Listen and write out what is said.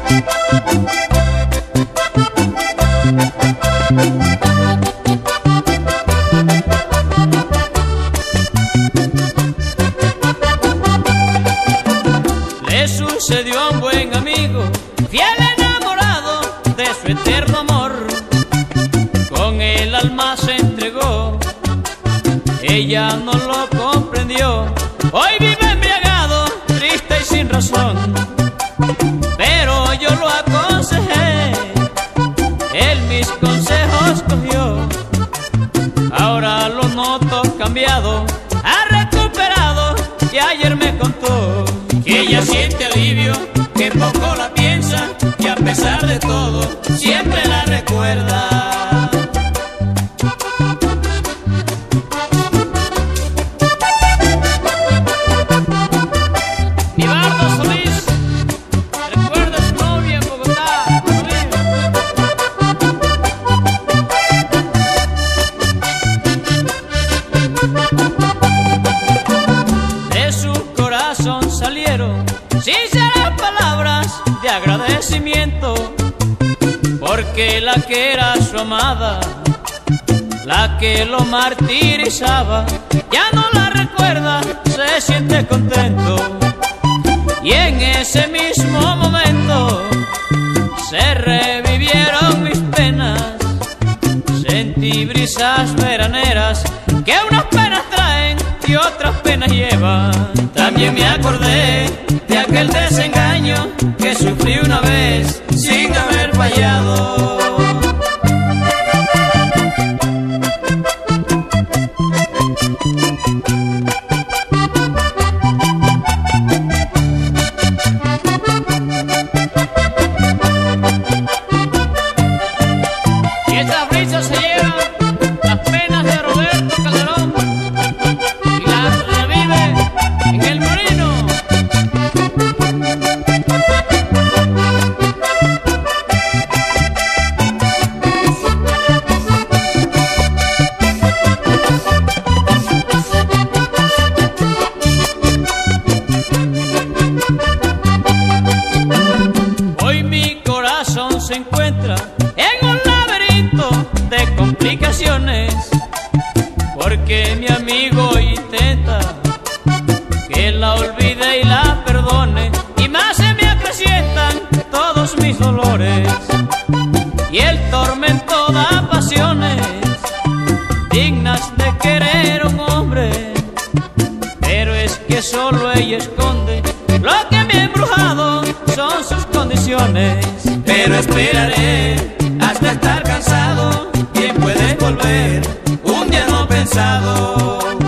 Le sucedió a un buen amigo, fiel enamorado de su eterno amor. Con el alma se entregó, ella no lo comprendió. Hoy vive embriagado, triste y sin razón. Pero yo lo aconsejé, él mis consejos cogió. Ahora lo noto cambiado, ha recuperado y ayer me contó que ella siente alivio, que poco la piensa y a pesar de todo siempre la recuerda. Nibardo Solís recuerda a su novia en Bogotá. De su corazón salieron sinceras palabras de agradecimiento, porque la que era su amada, la que lo martirizaba, ya no la recuerda, se siente contento. Y en ese mismo momento se revivieron mis penas, sentí brisas veraneras que unas penas traen y otras penas llevan. También me acordé de aquel desengaño que sufrí una vez sin haber fallado. Y esas brisas se llevan las penas de Roberto Calderón y las revive en el molino. Hoy mi corazón se encuentra en un laberinto de complicaciones, porque mi amigo intenta que la olvide y la perdone, y más se me acrecientan todos mis dolores, y el tormento da pasiones dignas de querer un hombre. Pero es que solo ella esconde lo que me ha embrujado, son sus condiciones. Pero esperaré hasta estar cansado, ¿quién puede volver un día no pensado?